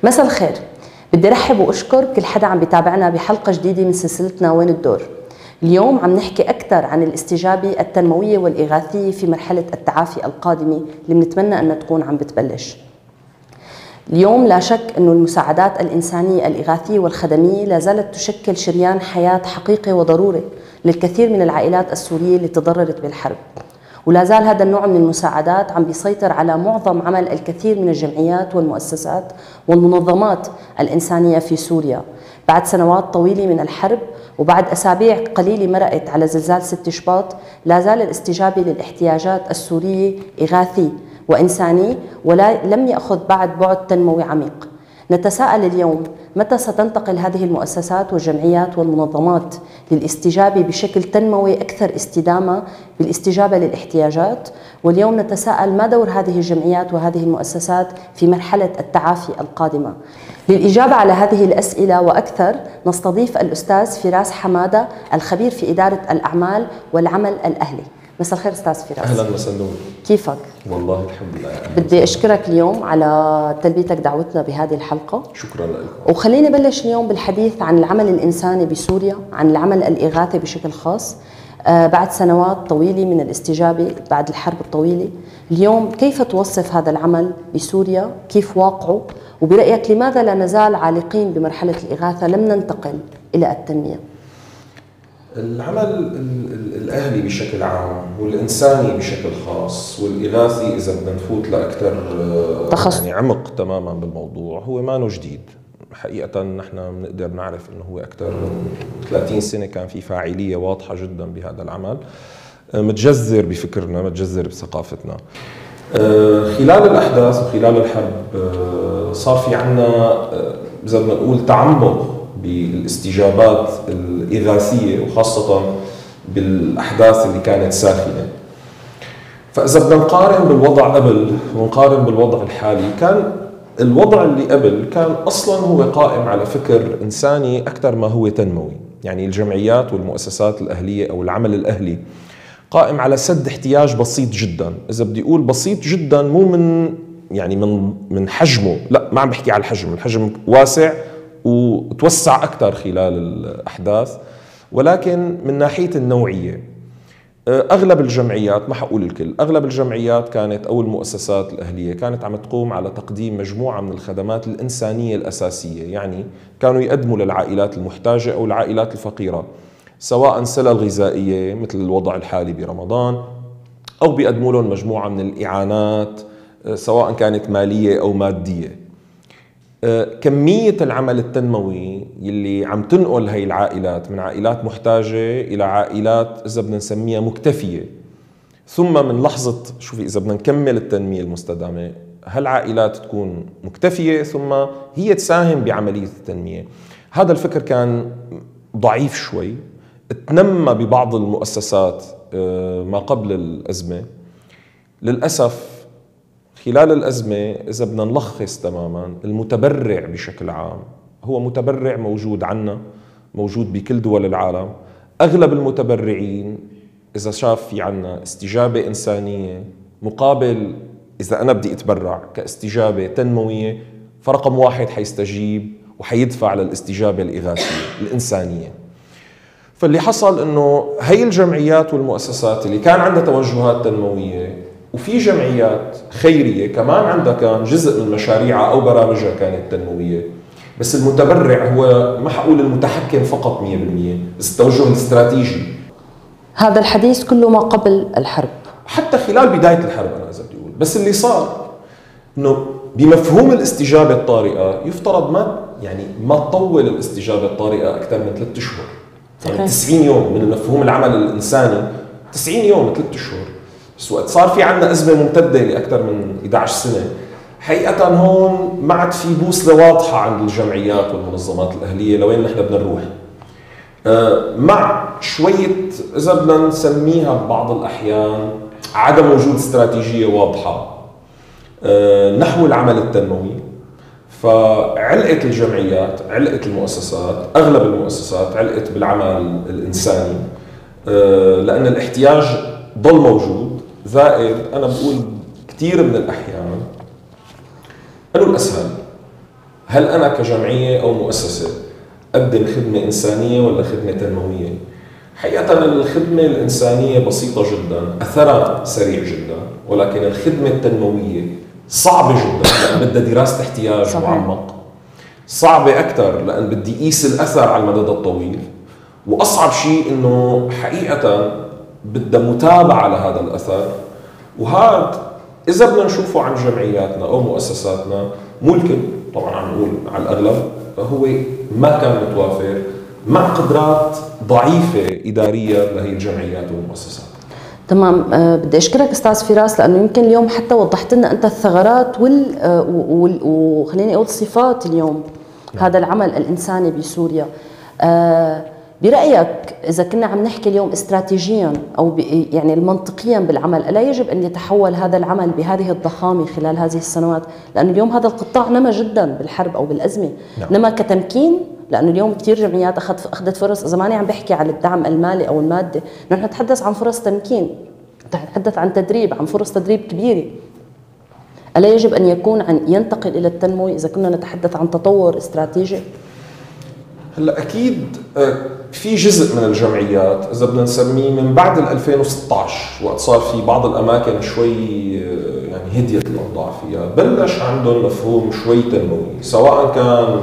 مساء الخير. بدي رحب واشكر كل حدا عم بيتابعنا بحلقه جديده من سلسلتنا وين الدور. اليوم عم نحكي اكثر عن الاستجابه التنمويه والاغاثيه في مرحله التعافي القادمه اللي بنتمنى انها تكون عم بتبلش. اليوم لا شك انه المساعدات الانسانيه الاغاثيه والخدميه لا زالت تشكل شريان حياه حقيقي وضروري للكثير من العائلات السوريه اللي تضررت بالحرب. ولا زال هذا النوع من المساعدات عم بيسيطر على معظم عمل الكثير من الجمعيات والمؤسسات والمنظمات الإنسانية في سوريا بعد سنوات طويلة من الحرب وبعد أسابيع قليلة مرقت على زلزال 6 شباط. لا زال الاستجابة للاحتياجات السورية إغاثي وإنساني ولم يأخذ بعد تنموي عميق. نتساءل اليوم متى ستنتقل هذه المؤسسات والجمعيات والمنظمات للاستجابة بشكل تنموي أكثر استدامة بالاستجابة للاحتياجات؟ واليوم نتساءل ما دور هذه الجمعيات وهذه المؤسسات في مرحلة التعافي القادمة؟ للإجابة على هذه الأسئلة وأكثر نستضيف الأستاذ فراس حمادة الخبير في إدارة الأعمال والعمل الأهلي. مساء الخير أستاذ فراس. أهلا مساء. كيفك؟ والله الحمد لله. بدي أشكرك اليوم على تلبيتك دعوتنا بهذه الحلقة. شكرا لك. وخليني بلش اليوم بالحديث عن العمل الإنساني بسوريا، عن العمل الإغاثي بشكل خاص. بعد سنوات طويلة من الاستجابة بعد الحرب الطويلة، اليوم كيف توصف هذا العمل بسوريا؟ كيف واقعه؟ وبرأيك لماذا لا نزال عالقين بمرحلة الإغاثة لم ننتقل إلى التنمية؟ العمل الأهلي بشكل عام والإنساني بشكل خاص والإغاثي إذا بدنا نفوت لأكثر يعني عمق تماما بالموضوع هو ما جديد. حقيقة نحن بنقدر نعرف أنه هو أكثر من 30 سنة كان في فاعلية واضحة جدا بهذا العمل، متجذر بفكرنا، متجذر بثقافتنا. خلال الأحداث وخلال الحرب صار في عنا إذا بدنا نقول تعمق بالاستجابات الإغاثية وخاصة بالأحداث اللي كانت ساخنة. فإذا بدنا نقارن بالوضع قبل ونقارن بالوضع الحالي، كان الوضع اللي قبل كان أصلا هو قائم على فكر إنساني أكثر ما هو تنموي. يعني الجمعيات والمؤسسات الأهلية أو العمل الأهلي قائم على سد احتياج بسيط جدا. إذا بدي أقول بسيط جدا مو من حجمه، لا ما عم بحكي على الحجم واسع وتوسع أكثر خلال الأحداث، ولكن من ناحية النوعية أغلب الجمعيات، ما حقول الكل، أغلب الجمعيات كانت أو المؤسسات الأهلية كانت عم تقوم على تقديم مجموعة من الخدمات الإنسانية الأساسية. يعني كانوا يقدموا للعائلات المحتاجة أو العائلات الفقيرة سواء سلة غذائية مثل الوضع الحالي برمضان، أو بيقدموا لهم مجموعة من الإعانات سواء كانت مالية أو مادية. كمية العمل التنموي يلي عم تنقل هاي العائلات من عائلات محتاجة إلى عائلات إذا بدنا نسميها مكتفية، ثم من لحظة شوفي إذا بدنا نكمل التنمية المستدامة هالعائلات تكون مكتفية ثم هي تساهم بعملية التنمية. هذا الفكر كان ضعيف شوي، تنمى ببعض المؤسسات ما قبل الأزمة. للأسف خلال الأزمة إذا بدنا نلخص تماما، المتبرع بشكل عام هو متبرع موجود عنا، موجود بكل دول العالم. أغلب المتبرعين إذا شاف في عنا استجابة إنسانية مقابل إذا أنا بدي أتبرع كاستجابة تنموية، فرقم واحد حيستجيب وحيدفع للاستجابة الإغاثية الإنسانية. فاللي حصل إنه هي الجمعيات والمؤسسات اللي كان عندها توجهات تنموية وفي جمعيات خيرية كمان عندها كان جزء من مشاريعها أو برامجها كانت تنموية، بس المتبرع هو ما حقول المتحكم فقط 100%، بس التوجه الاستراتيجي. هذا الحديث كله ما قبل الحرب، حتى خلال بداية الحرب أنا إذا بدي أقول. بس اللي صار إنه بمفهوم الاستجابة الطارئة يفترض ما تطول الاستجابة الطارئة أكثر من 3 أشهر. يعني 90 يوم من مفهوم العمل الإنساني، 90 يوم 3 أشهر. بس وقت صار في عنا أزمة ممتدة لأكثر من 11 سنة، حقيقة هون ما عاد في بوصلة واضحة عند الجمعيات والمنظمات الأهلية لوين نحن بدنا نروح. مع شوية إذا بدنا نسميها ببعض الأحيان عدم وجود استراتيجية واضحة نحو العمل التنموي، فعلقت الجمعيات، علقت المؤسسات، أغلب المؤسسات علقت بالعمل الإنساني لأن الاحتياج ضل موجود. زائد أنا بقول كثير من الأحيان أنه الأسهل هل أنا كجمعية أو مؤسسة أقدم خدمة إنسانية ولا خدمة تنموية؟ حقيقة الخدمة الإنسانية بسيطة جدا، أثرها سريع جدا، ولكن الخدمة التنموية صعبة جدا لأن بدها دراسة احتياج معمق، صعبة أكثر لأن بدي قيس الأثر على المدى الطويل، وأصعب شيء إنه حقيقة بدها متابعة لهذا الأثر. وهذا إذا بدنا نشوفه عن جمعياتنا أو مؤسساتنا، مو الكل طبعا، عم نقول على الأغلب، هو ما كان متوافر مع قدرات ضعيفة إدارية لهي الجمعيات والمؤسسات. تمام. بدي أشكرك أستاذ فراس، لأنه يمكن اليوم حتى وضحت لنا أنت الثغرات وخليني أقول صفات اليوم هذا العمل الإنساني بسوريا. برأيك إذا كنا عم نحكي اليوم استراتيجيا أو يعني المنطقيا بالعمل، ألا يجب أن يتحول هذا العمل بهذه الضخامة خلال هذه السنوات؟ لأنه اليوم هذا القطاع نما جدا بالحرب أو بالأزمة، نما كتمكين، لأنه اليوم كثير جمعيات أخذت فرص. إذا ماني عم بحكي على الدعم المالي أو المادي، نحن نتحدث عن فرص تمكين، نتحدث عن تدريب، عن فرص تدريب كبيرة. ألا يجب أن يكون ينتقل إلى التنمو إذا كنا نتحدث عن تطور استراتيجي؟ هلا أكيد في جزء من الجمعيات إذا بدنا نسميه من بعد 2016 وقت صار في بعض الأماكن شوي يعني هديت الأوضاع فيها، بلش عندهم مفهوم شوي تنموي، سواء كان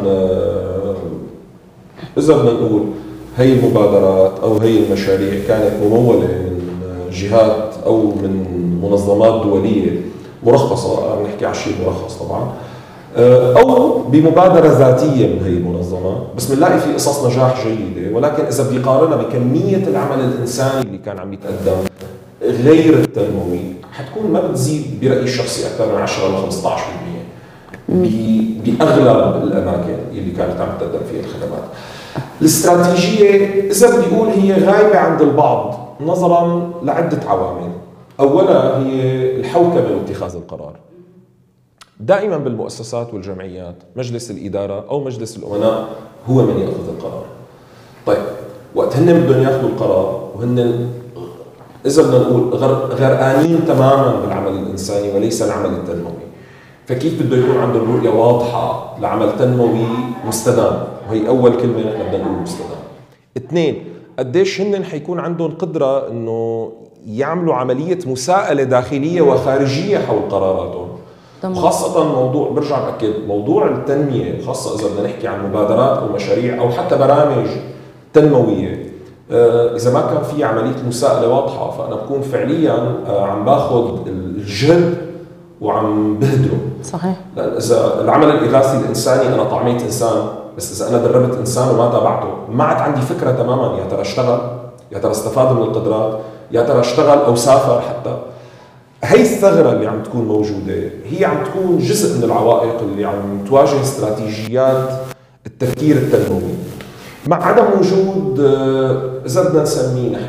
إذا بدنا نقول هي المبادرات أو هي المشاريع كانت ممولة من جهات أو من منظمات دولية مرخصة، عم نحكي على شيء مرخص طبعا، أو بمبادرة ذاتية من هي المنظمات، بس بنلاقي في قصص نجاح جيدة. ولكن إذا بدي قارنها بكمية العمل الإنساني اللي كان عم يتقدم غير التنموي، حتكون ما بتزيد برأيي الشخصي أكثر من 10 ل 15% بأغلب الأماكن اللي كانت عم تقدم فيها الخدمات. الاستراتيجية إذا بدي أقول هي غايبة عند البعض نظرا لعدة عوامل. أولا هي الحوكمة واتخاذ القرار. دائما بالمؤسسات والجمعيات مجلس الإدارة أو مجلس الأمناء هو من يأخذ القرار. طيب وقت هن بدهم ياخذوا القرار وهن إذا بدنا نقول غرقانين تماما بالعمل الإنساني وليس العمل التنموي، فكيف بده يكون عندهم رؤية واضحة لعمل تنموي مستدام؟ وهي أول كلمة نحن بدنا نقول مستدام. اثنين، قديش هن حيكون عندهم قدرة إنه يعملوا عملية مساءلة داخلية وخارجية حول قراراتهم. خاصة موضوع برجع بأكد موضوع التنمية، خاصة إذا بدنا نحكي عن مبادرات أو مشاريع أو حتى برامج تنموية، إذا ما كان في عملية مساءلة واضحة فأنا بكون فعليا عم باخذ الجهد وعم بهدره. صحيح. لأن إذا العمل الإغاثي الإنساني أنا طعميت إنسان، بس إذا أنا دربت إنسان وما تابعته ما عاد عندي فكرة تماما يا ترى اشتغل، يا ترى استفاد من القدرات، يا ترى اشتغل أو سافر حتى. هي الثغرة اللي عم تكون موجودة هي عم تكون جزء من العوائق اللي عم تواجه استراتيجيات التفكير التنموي، مع عدم وجود إذا بدنا نسميه نحن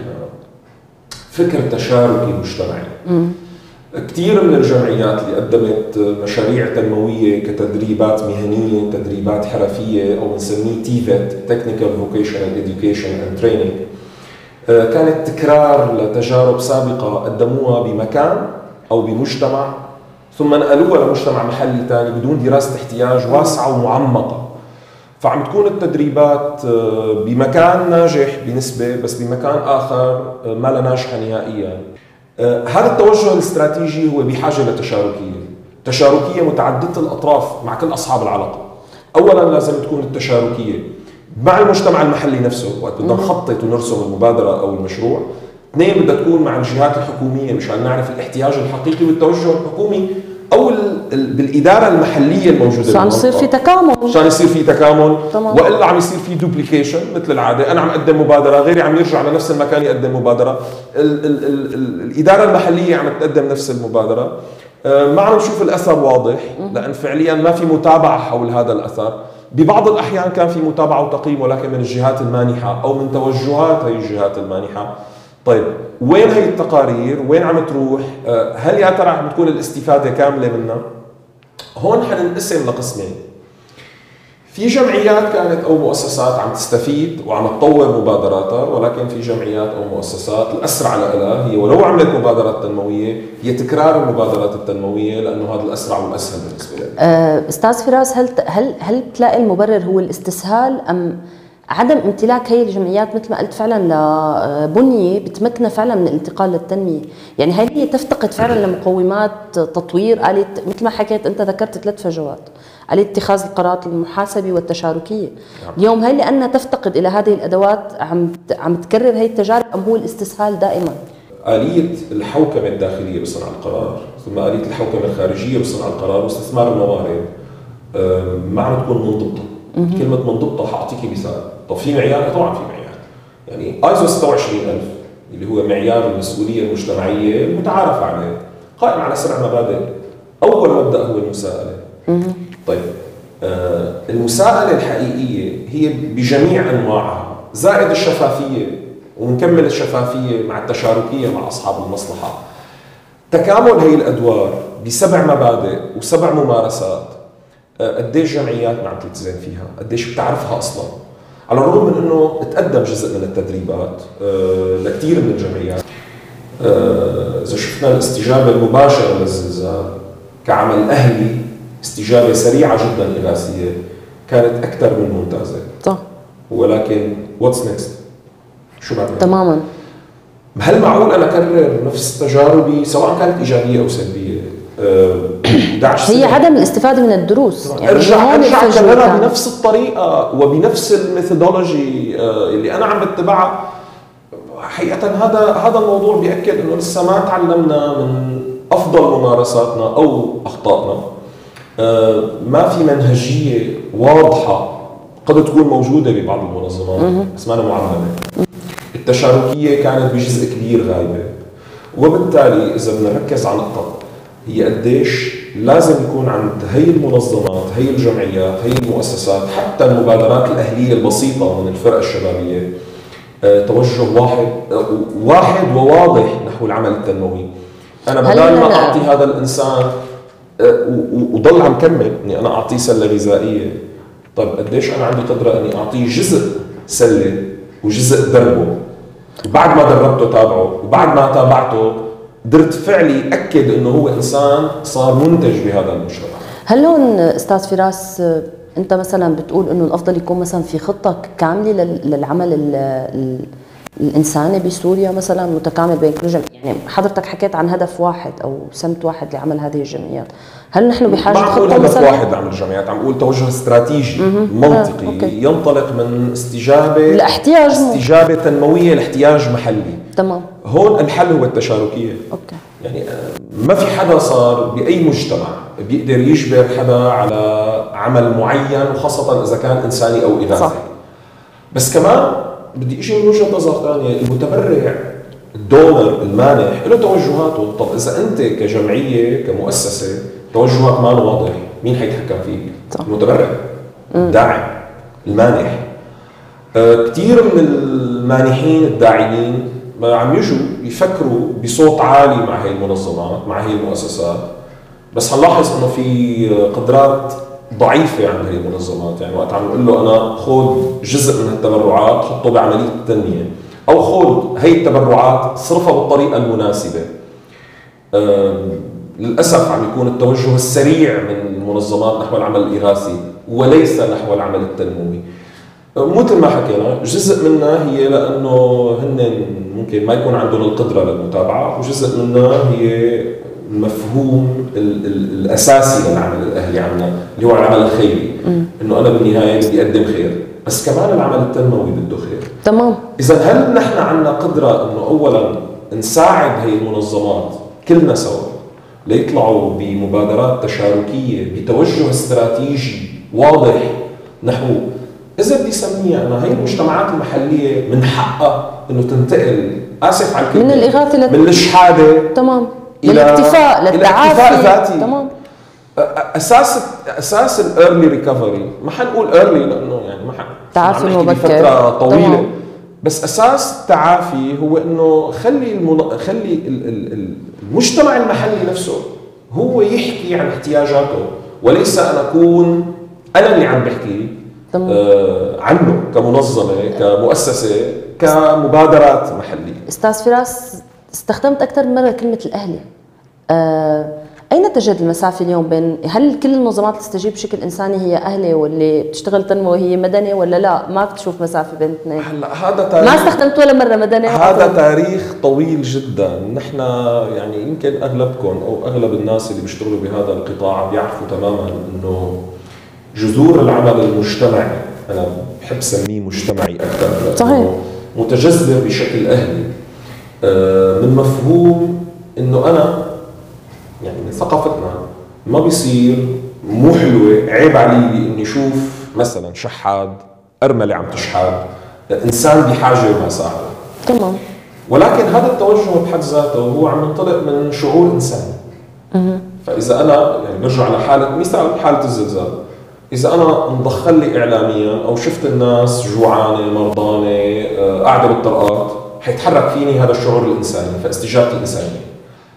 فكر تشاركي مجتمعي. كثير من الجمعيات اللي قدمت مشاريع تنموية كتدريبات مهنية، تدريبات حرفية أو بنسميه TVET Technical Vocational Education and Training، كانت تكرار لتجارب سابقة قدموها بمكان أو بمجتمع ثم نقلوها لمجتمع محلي ثاني بدون دراسة احتياج واسعة ومعمقة. فعم تكون التدريبات بمكان ناجح بنسبة بس بمكان آخر ما لا ناجحة نهائيا. هذا التوجه الاستراتيجي هو بحاجة تشاركية متعددة الأطراف مع كل أصحاب العلاقة. أولا لازم تكون التشاركية مع المجتمع المحلي نفسه وقت بدنا نخطط ونرسم المبادرة أو المشروع. اثنين، بدها تكون مع الجهات الحكومية مشان نعرف الاحتياج الحقيقي والتوجه الحكومي أو بالإدارة المحلية الموجودة. عشان يصير في تكامل. عشان يصير في تكامل، وإلا عم يصير في دوبليكيشن مثل العادة. أنا عم أقدم مبادرة، غيري عم يرجع لنفس المكان يقدم مبادرة، الإدارة المحلية عم تقدم نفس المبادرة، ما عم نشوف الأثر واضح لأن فعليا ما في متابعة حول هذا الأثر. ببعض الأحيان كان في متابعة وتقييم ولكن من الجهات المانحة أو من توجهات هي الجهات المانحة. طيب وين هي التقارير؟ وين عم تروح؟ هل يا ترى عم تكون الاستفادة كاملة منها؟ هون حننقسم لقسمين. في جمعيات كانت او مؤسسات عم تستفيد وعم تطور مبادراتها، ولكن في جمعيات او مؤسسات الاسرع لها هي ولو عملت مبادرات تنمويه هي تكرار المبادرات التنمويه، لانه هذا الاسرع والاسهل بالنسبه لها. استاذ فراس، هل بتلاقي المبرر هو الاستسهال ام عدم امتلاك هي الجمعيات مثل ما قلت فعلا لبنيه بتمكنها فعلا من الانتقال للتنميه؟ يعني هل هي تفتقد فعلا لمقومات تطوير آلة، مثل ما حكيت انت ذكرت 3 فجوات: آلة اتخاذ القرارات المحاسبه والتشاركيه. اليوم هل لانها تفتقد الى هذه الادوات عم تكرر هي التجارب ام هو الاستسهال دائما؟ آلية الحوكمة الداخلية بصنع القرار ثم آلية الحوكمة الخارجية بصنع القرار واستثمار الموارد ما عم تكون منضبطة. كلمة منضبطة حأعطيكي مثال. طب في معيار؟ طبعا في معيار. يعني ايزو 26000 اللي هو معيار المسؤولية المجتمعية المتعارف عليه قائم على 7 مبادئ. أول مبدأ هو المساءلة. طيب المساءلة الحقيقية هي بجميع أنواعها زائد الشفافية، ونكمل الشفافية مع التشاركية مع أصحاب المصلحة. تكامل هي الأدوار ب7 مبادئ و7 ممارسات. قديش جمعيات ما عم تلتزم فيها؟ قديش بتعرفها أصلا؟ على الرغم من أنه تقدم جزء من التدريبات لكثير من الجمعيات. إذا شفنا الاستجابة المباشرة للزلزال كعمل أهلي، استجابة سريعة جدا إغاثية كانت أكثر من ممتازة. صح. ولكن واتس نيكست؟ شو بعد؟ تماما. هل معقول أنا أكرر نفس تجاربي سواء كانت إيجابية أو سلبية؟ هي عدم الاستفادة من الدروس. يعني ارجع أكررها بنفس الطريقة وبنفس الميثودولوجي اللي أنا عم بتبعها. حقيقة هذا الموضوع بيأكد إنه لسه ما تعلمنا من أفضل ممارساتنا أو أخطائنا. ما في منهجية واضحة، قد تكون موجودة ببعض المنظمات بس ما أنا معممة. التشاركية كانت بجزء كبير غايبة، وبالتالي إذا بدنا نركز على نقطة هي قديش لازم يكون عند هي المنظمات، هي الجمعيات، هي المؤسسات، حتى المبادرات الأهلية البسيطة من الفرق الشبابية توجه واحد وواضح نحو العمل التنموي. أنا بدل ما أعطي هذا الإنسان وضل عم كمل اني انا اعطيه سله غذائيه، طيب قديش انا عندي قدره اني اعطيه جزء سله وجزء دربه، وبعد ما دربته تابعه، وبعد ما تابعته قدرت فعلي اكد انه هو انسان صار منتج بهذا المجتمع. هل هون استاذ فراس انت مثلا بتقول انه الافضل يكون مثلا في خطه كامله للعمل الإنساني بسوريا مثلا متكامل بين كل جمعية؟ يعني حضرتك حكيت عن هدف واحد أو سمت واحد لعمل هذه الجمعيات، هل نحن بحاجة خطة هدف واحد لعمل الجمعيات؟ عم أقول توجه استراتيجي منطقي ينطلق من استجابة تنموية لاحتياج محلي. تمام. هون الحل هو التشاركية. أوكي. يعني ما في حدا صار بأي مجتمع بيقدر يجبر حدا على عمل معين، وخاصة إذا كان إنساني أو إغاثي. صح. بس كمان بدي اجي من وجهه نظر ثانيه، المتبرع الدونر المانح له توجهاته. طب اذا انت كجمعيه كمؤسسه توجهك ما واضح، مين حيتحكم فيك؟ المتبرع، الداعم، المانح. كثير من المانحين الداعمين ما عم يجوا يفكروا بصوت عالي مع هي المنظمات، مع هي المؤسسات، بس هنلاحظ انه في قدرات ضعيفة عند هذه المنظمات. يعني وقت عم نقول له أنا خذ جزء من التبرعات حطه بعملية التنمية، أو خذ هي التبرعات صرفها بالطريقة المناسبة، للأسف عم يكون التوجه السريع من المنظمات نحو العمل الإغاثي وليس نحو العمل التنموي. مثل ما حكينا جزء منها هي لأنه هن ممكن ما يكون عندهم القدرة للمتابعة، وجزء منها هي المفهوم الاساسي للعمل الاهلي عنا اللي هو العمل الخيري، انه انا بالنهايه بدي اقدم خير، بس كمان العمل التنموي بده خير. تمام. اذا هل نحن عندنا قدره انه اولا نساعد هي المنظمات كلنا سوا ليطلعوا بمبادرات تشاركيه بتوجه استراتيجي واضح نحو، اذا بدي اسميها انا، هي المجتمعات المحليه من حقها انه تنتقل، اسف على الكلمه، من الاغاثه من الشحاده، تمام، للاكتفاء، للتعافي الذاتي. تمام. اساس الايرلي ريكفري، ما حنقول ايرلي لانه يعني ما تعافي مبكر فتره طويله. تمام. بس اساس التعافي هو انه خلي المجتمع المحلي نفسه هو يحكي عن احتياجاته، وليس انا اكون انا اللي عم بحكي عنه كمنظمة، كمؤسسة، كمبادرات محلية. أستاذ فراس، استخدمت أكثر من مرة كلمة الأهلي. أين تجد المسافة اليوم بين، هل كل المنظمات تستجيب بشكل إنساني هي أهلي، واللي بتشتغل تنموي هي مدني، ولا لا ما بتشوف مسافة بين الاثنين؟ هلا هذا تاريخ، ما استخدمت ولا مرة مدني. هذا تاريخ طويل جدا. نحن يعني يمكن أغلبكم أو أغلب الناس اللي بيشتغلوا بهذا القطاع بيعرفوا تماما إنه جذور العمل المجتمعي، أنا بحب سميه مجتمعي أكثر، صحيح، متجذر بشكل أهلي، من مفهوم إنه أنا يعني من ثقافتنا ما بيصير مو حلوة، عيب علي إني أشوف مثلا شحاد، أرملة عم تشحاد، إنسان بحاجة وما ساعده. تمام. ولكن هذا التوجه بحد ذاته هو عم ينطلق من شعور إنساني. فإذا أنا يعني برجع على حالة مثال، حالة الزلزال، إذا أنا انضخل لي إعلاميا أو شفت الناس جوعانة مرضانة قاعدة بالطرقات، حيتحرك فيني هذا الشعور الإنساني، فاستجابتي إنسانية.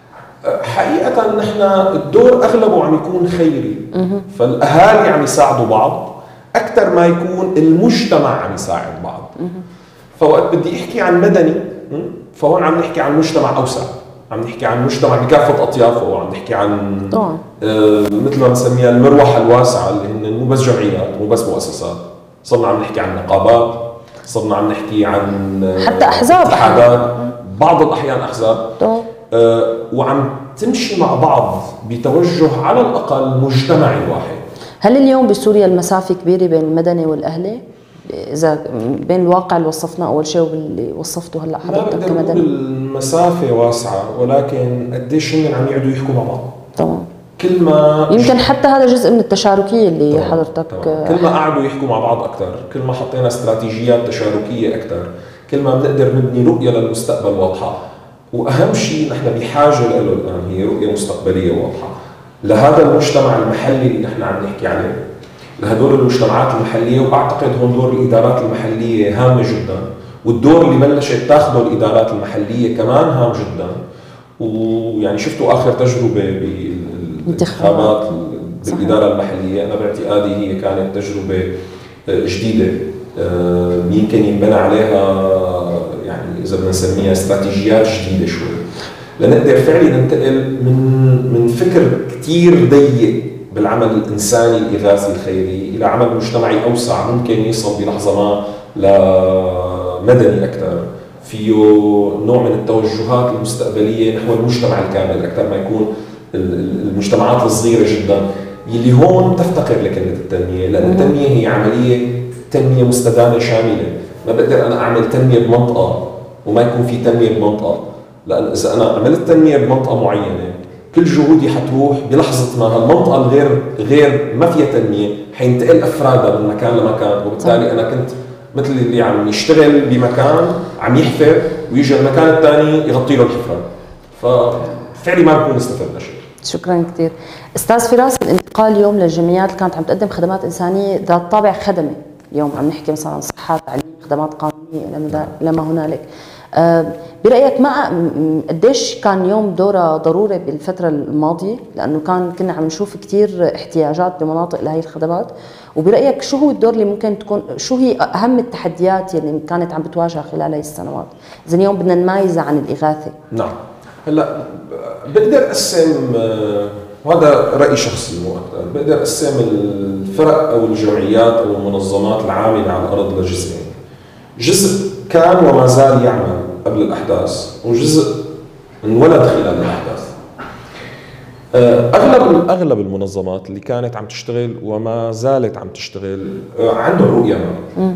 حقيقة نحن الدور أغلبه عم يكون خيري، فالأهالي عم يساعدوا بعض أكثر ما يكون المجتمع عم يساعد بعض. فوقت بدي أحكي عن مدني، فهون عم نحكي عن مجتمع أوسع، عم نحكي عن مجتمع بكافة أطيافه، وعم نحكي عن مثل ما بنسميها المروحة الواسعة، اللي هن مو بس جمعيات، مو بس مؤسسات، صرنا عم نحكي عن نقابات، صرنا عم نحكي عن حتى أحزاب، اتحادات، بعض الأحيان أحزاب، وعم تمشي مع بعض بتوجه على الأقل مجتمعي واحد. هل اليوم بسوريا المسافة كبيرة بين المدني والأهلي؟ إذا بين الواقع اللي وصفناه أول شيء واللي وصفته هلا حضرتك كمدني؟ المسافة واسعة، ولكن قديش هن عم يقعدوا يحكوا مع بعض. طبعا. كل ما يمكن حتى هذا جزء من التشاركية اللي طبعاً. حضرتك كل ما قعدوا يحكوا مع بعض أكثر، كل ما حطينا استراتيجيات تشاركية أكثر، كل ما بنقدر نبني رؤية للمستقبل واضحة. وأهم شيء نحن بحاجة له الآن هي رؤية مستقبلية واضحة لهذا المجتمع المحلي اللي نحن عم نحكي عليه، لهدول المجتمعات المحلية. وبعتقد هون دور الإدارات المحلية هام جدا، والدور اللي بلشت تاخذه الإدارات المحلية كمان هام جدا. ويعني شفتوا آخر تجربة بالانتخابات بالإدارة المحلية، أنا باعتقادي هي كانت تجربة جديدة، يمكن ينبنى عليها يعني إذا بدنا نسميها استراتيجيات جديدة شوي، لنقدر فعليا ننتقل من فكر كتير ضيق بالعمل الإنساني الإغاثي الخيري إلى عمل مجتمعي أوسع، ممكن يصل بلحظة ما لمدني أكثر، فيه نوع من التوجهات المستقبلية نحو المجتمع الكامل أكثر ما يكون المجتمعات الصغيرة جدا، يلي هون تفتقر لكلمة التنمية، لأن التنمية هي عملية تنمية مستدامة شاملة. ما بقدر أنا أعمل تنمية بمنطقة وما يكون في تنمية بمنطقة، لأن إذا أنا عملت تنمية بمنطقة معينة كل جهودي حتروح بلحظة ما المنطقة الغير ما فيها تنمية، حينتقل أفرادها من مكان لمكان، وبالتالي أنا كنت مثل اللي عم يشتغل بمكان عم يحفر ويجي المكان الثاني يغطي له الحفرة، ففعلي ما بكون استفدنا شيء. شكرا كثير. استاذ فراس، الانتقال اليوم للجمعيات اللي كانت عم تقدم خدمات انسانيه ذات طابع خدمي، اليوم عم نحكي مثلا عن صحه، تعليم، خدمات قانونيه الى ما هنالك، برايك قديش كان اليوم دورها ضروري بالفتره الماضيه، لانه كنا عم نشوف كثير احتياجات بمناطق لهي الخدمات، وبرايك شو هو الدور اللي ممكن تكون، شو هي اهم التحديات اللي كانت عم بتواجه خلال هي السنوات اذا اليوم بدنا نميزها عن الاغاثه؟ نعم، هلا بقدر اقسم، وهذا راي شخصي مو اكثر، بقدر اقسم الفرق او الجمعيات او المنظمات العامله على الارض لجزئين. جزء كان وما زال يعمل قبل الاحداث، وجزء انولد خلال الاحداث. اغلب المنظمات اللي كانت عم تشتغل وما زالت عم تشتغل عندهم رؤيه ما.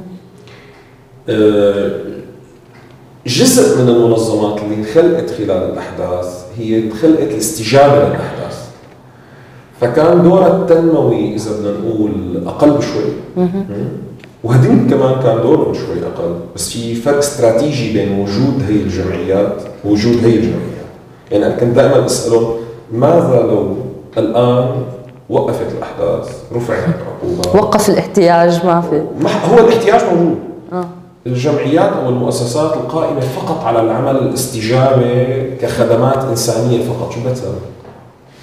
جزء من المنظمات اللي انخلقت خلال الأحداث هي انخلقت الاستجابة للأحداث، فكان دورها التنموي إذا بدنا نقول أقل بشوي، وهدين كمان كان دورهم شوي أقل، بس في فرق استراتيجي بين وجود هي الجمعيات ووجود هي الجمعيات. يعني أنا كنت دائما أسألهم ماذا لو الآن وقفت الأحداث، رفعت عقوبات، وقف الاحتياج، ما في، هو الاحتياج موجود. الجمعيات أو المؤسسات القائمة فقط على العمل الاستجابة كخدمات إنسانية فقط، شو بتسوي؟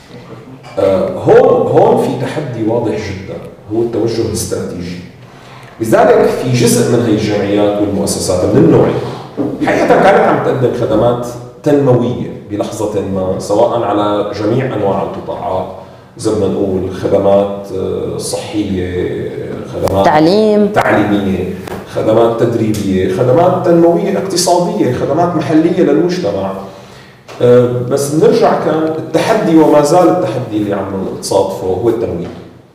هون في تحدي واضح جدا، هو التوجه الاستراتيجي. لذلك في جزء من هي الجمعيات والمؤسسات من النوع حقيقة كانت عم تقدم خدمات تنموية بلحظة ما، سواء على جميع أنواع القطاعات، زي ما نقول خدمات صحية، خدمات تعليمية، خدمات تدريبية، خدمات تنموية اقتصادية، خدمات محلية للمجتمع. بس نرجع، كان التحدي وما زال التحدي اللي عم نتصادفه هو التمويل.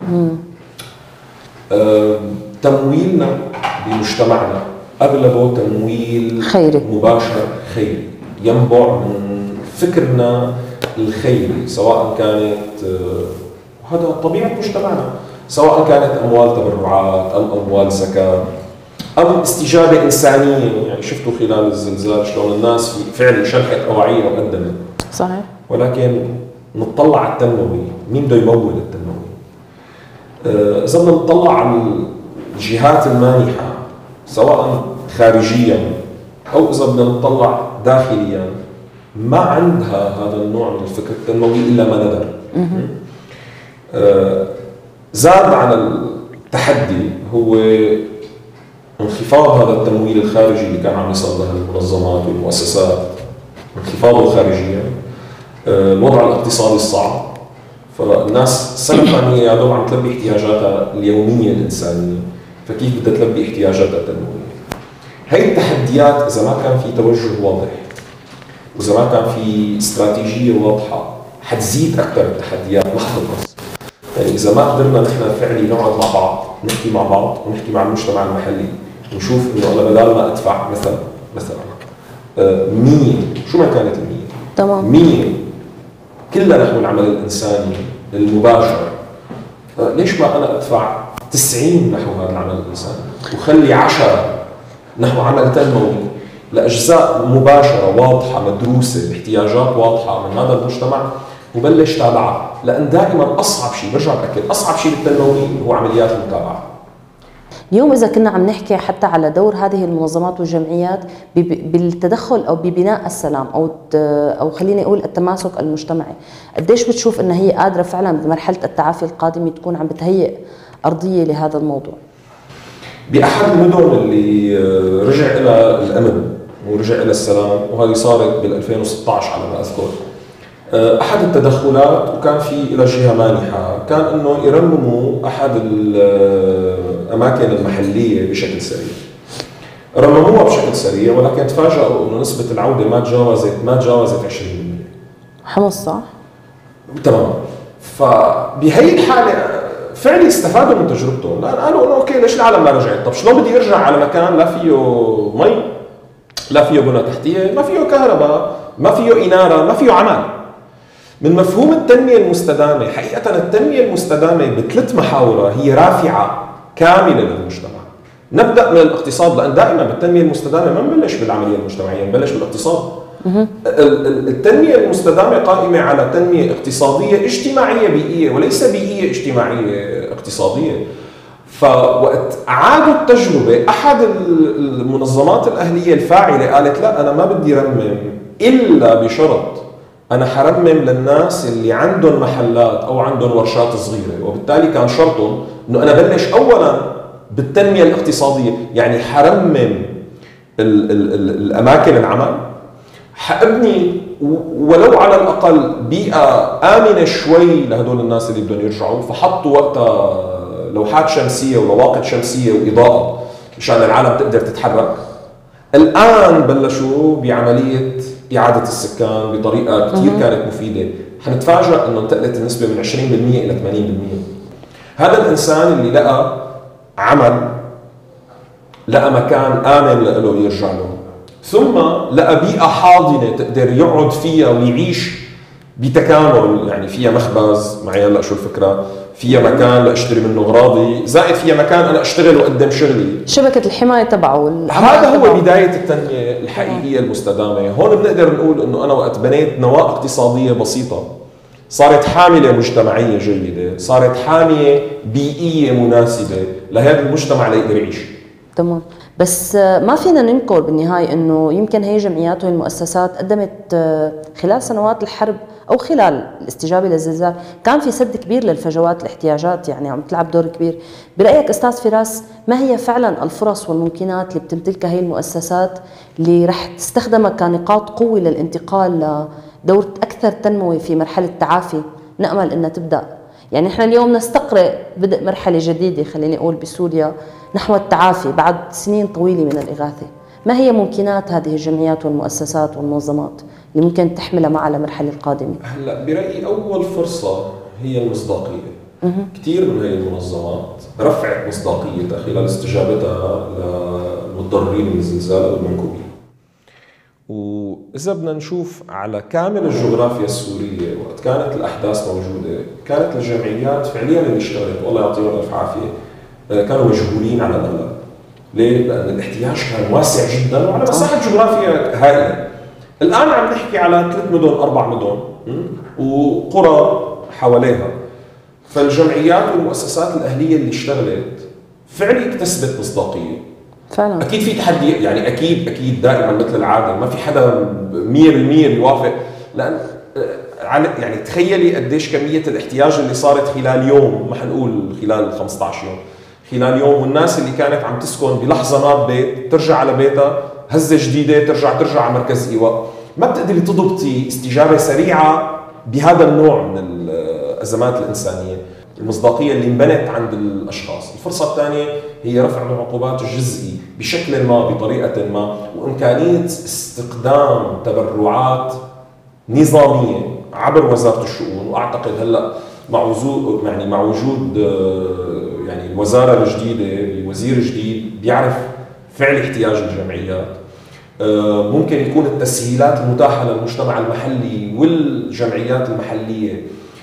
تمويلنا بمجتمعنا أغلبه تمويل خيري مباشر خيري، ينبع من فكرنا الخيري، سواء كانت وهذا طبيعة مجتمعنا، سواء كانت أموال تبرعات أم أموال زكاة أم استجابة إنسانية. يعني شفتوا خلال الزلزال شلون الناس فعلا شلحت أواعيها وقدمت. صحيح. ولكن نطلع على التنموي، مين بده يمول التنموي؟ إذا بدنا نطلع على الجهات المانحة سواء خارجيا أو إذا بدنا نطلع داخليا، ما عندها هذا النوع من الفكر التنموي إلا ما ندر. زاد على التحدي هو انخفاض هذا التمويل الخارجي اللي كان عم يصل له المنظمات والمؤسسات، انخفاضه خارجيا، الوضع الاقتصادي الصعب، فالناس سلفا هي يا دوب عم تلبي احتياجاتها اليوميه الانسانيه، فكيف بدها تلبي احتياجاتها التنمويه؟ هي التحديات اذا ما كان في توجه واضح واذا ما كان في استراتيجيه واضحه حتزيد اكثر التحديات لحظه بس. يعني اذا ما قدرنا نحن فعلي نقعد مع بعض، نحكي مع بعض ونحكي مع المجتمع المحلي ونشوف انه انا بدال ما ادفع مثلا 100، شو ما كانت ال100 تمام 100 كلها نحو العمل الانساني المباشر، ليش ما انا ادفع 90 نحو هذا العمل الانساني وخلي 10 نحو عمل تنموي لاجزاء مباشره واضحه مدروسه باحتياجات واضحه من هذا المجتمع، وبلش تابعها. لان دائما اصعب شيء، برجع باكد، اصعب شيء بالتنموي هو عمليات المتابعه. اليوم إذا كنا عم نحكي حتى على دور هذه المنظمات والجمعيات بالتدخل أو ببناء السلام أو خليني أقول التماسك المجتمعي، قديش بتشوف أن هي قادرة فعلا بمرحلة التعافي القادمة تكون عم بتهيئ أرضية لهذا الموضوع؟ بأحد المدن اللي رجع إلى الأمن ورجع إلى السلام، وهذه صارت بال 2016 على ما أذكر، أحد التدخلات وكان في إلى جهة مانحة كان إنه يرمموا أحد الأماكن المحلية بشكل سريع. رمموها بشكل سريع، ولكن تفاجئوا إنه نسبة العودة ما تجاوزت 20%. حمص صح؟ تمام. فبهي الحالة فعليا استفادوا من تجربتهم، لأن قالوا إنه أوكي ليش العالم ما رجعت؟ طب شلون بدي أرجع على مكان لا فيه مي، لا فيه بنى تحتية، ما فيه كهرباء، ما فيه إنارة، ما فيه عمل. من مفهوم التنمية المستدامة، حقيقة التنمية المستدامة بثلاث محاور هي رافعة كاملة للمجتمع. نبدأ من الاقتصاد، لأن دائما بالتنمية المستدامة ما نبلش بالعملية المجتمعية، نبلش بالاقتصاد. التنمية المستدامة قائمة على تنمية اقتصادية اجتماعية بيئية، وليس بيئية اجتماعية اقتصادية. فوقت عادوا التجربة، أحد المنظمات الأهلية الفاعلة قالت لا، أنا ما بدي رمم إلا بشرط، أنا حرمم للناس اللي عندهم محلات أو عندهم ورشات صغيرة. وبالتالي كان شرطهم أنه أنا بلش أولا بالتنمية الاقتصادية، يعني حرمم الأماكن العمل، حابني ولو على الأقل بيئة آمنة شوي لهدول الناس اللي بدهم يرجعوا، فحطوا وقتها لوحات شمسية ولواقط شمسية وإضاءة مشان العالم تقدر تتحرك. الآن بلشوا بعملية إعادة السكان بطريقة كثير كانت مفيدة. حنتفاجأ إنه انتقلت النسبة من 20% إلى 80%. هذا الإنسان اللي لقى عمل، لقى مكان آمن له يرجع له، ثم لقى بيئة حاضنة تقدر يقعد فيها ويعيش بتكامل، يعني فيها مخبز معي هلا شو الفكرة، فيها مكان لاشتري منه اغراضي، زائد فيها مكان انا اشتغل واقدم شغلي، شبكة الحماية تبعه. هذا هو بداية التنمية الحقيقية المستدامة. هون بنقدر نقول انه انا وقت بنيت نواة اقتصادية بسيطة صارت حاملة مجتمعية جيدة، صارت حامية بيئية مناسبة لهذا المجتمع ليقدر يعيش. تمام. بس ما فينا ننكر بالنهاية أنه يمكن هي الجمعيات والمؤسسات قدمت خلال سنوات الحرب أو خلال الاستجابة للزلزال كان في سد كبير للفجوات الاحتياجات، يعني عم تلعب دور كبير. برأيك أستاذ فراس، ما هي فعلا الفرص والممكنات اللي بتمتلكها هي المؤسسات اللي رح تستخدمها كنقاط قوة للانتقال لدور أكثر تنموي في مرحلة تعافي نأمل أنها تبدأ؟ يعني احنا اليوم نستقرئ بدء مرحلة جديدة خليني أقول بسوريا نحو التعافي بعد سنين طويلة من الإغاثة. ما هي ممكنات هذه الجمعيات والمؤسسات والمنظمات اللي ممكن تحملها معها للمرحلة القادمة؟ هلا برأيي أول فرصة هي المصداقية. كثير من هذه المنظمات رفعت مصداقيتها خلال استجابتها للمتضررين من الزلزال أو المنكوبين. وإذا بدنا نشوف على كامل الجغرافيا السورية وقت كانت الأحداث موجودة، كانت الجمعيات فعليا اللي اشتغلت والله يعطيهم ألف عافية كانوا مجهولين على الأغلب. ليه؟ لأن الاحتياج كان واسع جدا وعلى مساحة جغرافيا هائلة. الآن عم نحكي على 3 مدن 4 مدن وقرى حواليها. فالجمعيات والمؤسسات الأهلية اللي اشتغلت فعليا اكتسبت مصداقية. فعلا أكيد في تحدي، يعني أكيد دائما مثل العادة ما في حدا 100% بيوافق، لأن يعني تخيلي قديش كمية الاحتياج اللي صارت خلال يوم، ما حنقول خلال 15 يوم، خلال يوم، والناس اللي كانت عم تسكن بلحظة ما ببيت ترجع على بيتها هزة جديدة ترجع على مركز إيواء. ما بتقدري تضبطي استجابة سريعة بهذا النوع من الأزمات الإنسانية. المصداقية اللي انبنت عند الأشخاص. الفرصة الثانية هي رفع العقوبات الجزئي بشكل ما بطريقة ما، وإمكانية استخدام تبرعات نظامية عبر وزارة الشؤون. وأعتقد هلأ مع وجود يعني الوزارة الجديدة بوزير جديد بيعرف فعل احتياج الجمعيات، ممكن يكون التسهيلات المتاحة للمجتمع المحلي والجمعيات المحلية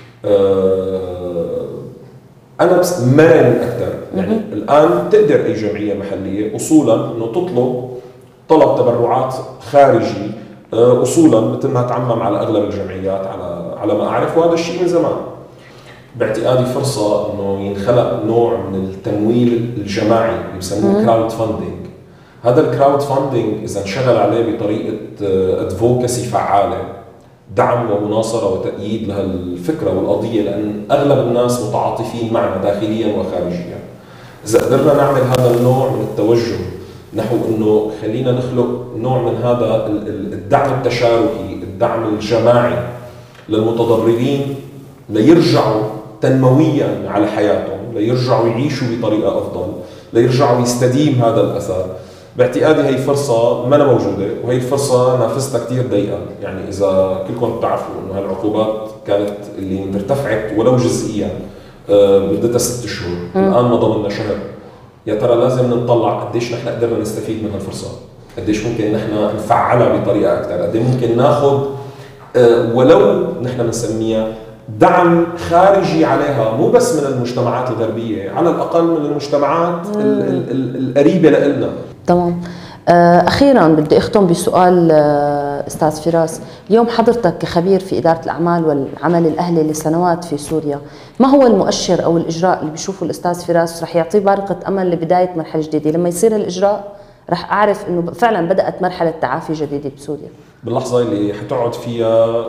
أنا بس مرن أكثر. يعني الآن تقدر أي جمعية محلية أصولاً إنه تطلب طلب تبرعات خارجي أصولاً مثل ما تعمم على أغلب الجمعيات على ما أعرف، وهذا الشيء من زمان. باعتقادي فرصة إنه ينخلق نوع من التمويل الجماعي اللي بسموه كراود فاندينج. هذا الكراود فاندينج إذا انشغل عليه بطريقة أدفوكسي فعالة، دعم ومناصرة وتأييد لهالفكرة والقضية، لأن أغلب الناس متعاطفين معنا داخليا وخارجيا. إذا قدرنا نعمل هذا النوع من التوجه نحو أنه خلينا نخلق نوع من هذا الدعم التشاركي، الدعم الجماعي للمتضررين ليرجعوا تنمويا على حياتهم، ليرجعوا يعيشوا بطريقة أفضل، ليرجعوا يستديم هذا الأثر. باعتقادي هي فرصة ما موجودة، وهي الفرصة نافذتها كثير ضيقة. يعني إذا كلكم بتعرفوا إنه هالعقوبات كانت اللي ارتفعت ولو جزئيا مدتها 6 شهور، الآن ما ضمننا شهر. يا ترى لازم نطلع قديش نحن قدرنا نستفيد من هالفرصة، قديش ممكن نحن نفعلها بطريقة أكثر، قديش ممكن ناخذ ولو نحن بنسميها دعم خارجي عليها، مو بس من المجتمعات الغربية، على الأقل من المجتمعات القريبة لنا. تمام. أخيراً بدي أختم بسؤال أستاذ فراس. اليوم حضرتك كخبير في إدارة الأعمال والعمل الأهلي لسنوات في سوريا، ما هو المؤشر أو الإجراء اللي بيشوفه الأستاذ فراس رح يعطيه بارقة أمل لبداية مرحلة جديدة؟ لما يصير الإجراء رح أعرف إنه فعلاً بدأت مرحلة تعافي جديدة بسوريا. باللحظة اللي حتقعد فيها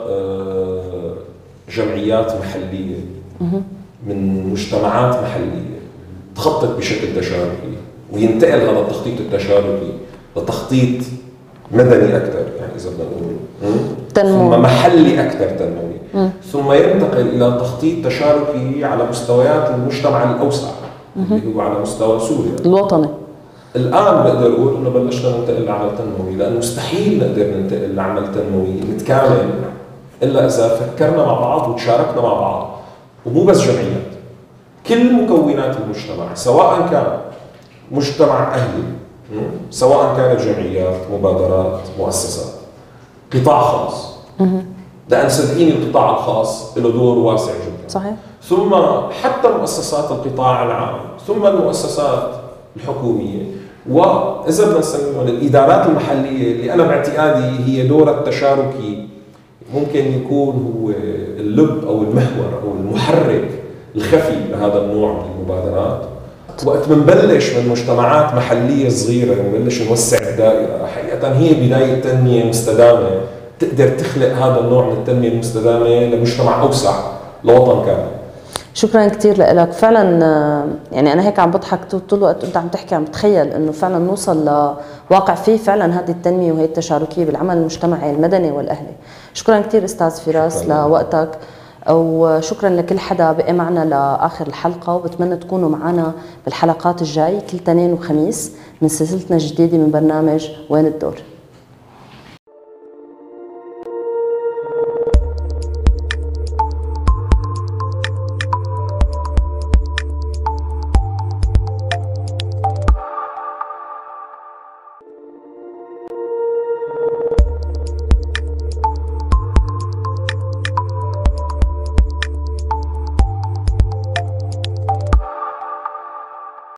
جمعيات محلية من مجتمعات محلية تخطط بشكل تشاركي، وينتقل هذا التخطيط التشاركي لتخطيط مدني أكثر، يعني إذا بدنا نقول ثم محلي أكثر تنموي، ثم ينتقل إلى تخطيط تشاركي على مستويات المجتمع الأوسع اللي هو على مستوى سوريا الوطني. الآن بقدر أقول إنه بلشنا ننتقل لعمل تنموي، لأنه مستحيل نقدر ننتقل لعمل تنموي متكامل إلا إذا فكرنا مع بعض وتشاركنا مع بعض، ومو بس جمعيات، كل مكونات المجتمع، سواء كان مجتمع أهلي، سواء كانت جمعيات، مبادرات، مؤسسات، قطاع خاص. لأن صدقيني القطاع الخاص له دور واسع جدا. صحيح. ثم حتى مؤسسات القطاع العام، ثم المؤسسات الحكومية، وإذا بدنا نسميهم الإدارات المحلية، اللي أنا باعتقادي هي دورها التشاركي ممكن يكون هو اللب أو المحور أو المحرك الخفي لهذا النوع من المبادرات. وقت بنبلش من مجتمعات محلية صغيرة بنبلش نوسع الدائرة، حقيقة هي بداية تنمية مستدامة تقدر تخلق هذا النوع من التنمية المستدامة لمجتمع أوسع، لوطن كامل. شكرا كثير لك. فعلا يعني انا هيك عم بضحك طول الوقت انت عم تحكي، عم بتخيل انه فعلا نوصل لواقع فيه فعلا هذه التنميه وهي التشاركيه بالعمل المجتمعي المدني والاهلي. شكرا كثير استاذ فراس لوقتك، وشكرا لكل حدا بقي معنا لاخر الحلقه، وبتمنى تكونوا معنا بالحلقات الجاي كل تنين وخميس من سلسلتنا الجديده من برنامج وين الدور.